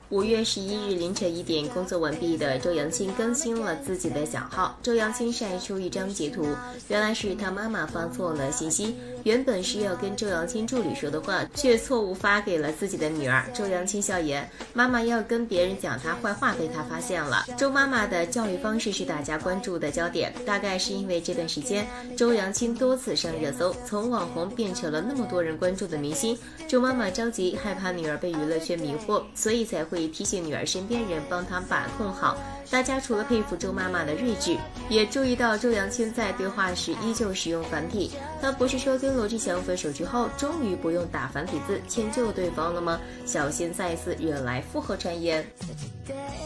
5月11日凌晨1点，工作完毕的周扬青更新了自己的小号。周扬青晒出一张截图，原来是他妈妈发错了信息，原本是要跟周扬青助理说的话，却错误发给了自己的女儿。周扬青笑言，妈妈要跟别人讲她坏话被他发现了。周妈妈的教育方式是大家关注的焦点，大概是因为这段时间周扬青多次上热搜，从网红变成了那么多人关注的明星。周妈妈着急，害怕女儿被娱乐圈迷惑，所以才会提醒女儿身边人帮她把控好。大家除了佩服周妈妈的睿智，也注意到周扬青在对话时依旧使用繁体。她不是说跟罗志祥分手之后终于不用打繁体字迁就对方了吗？小心再次惹来附和传言。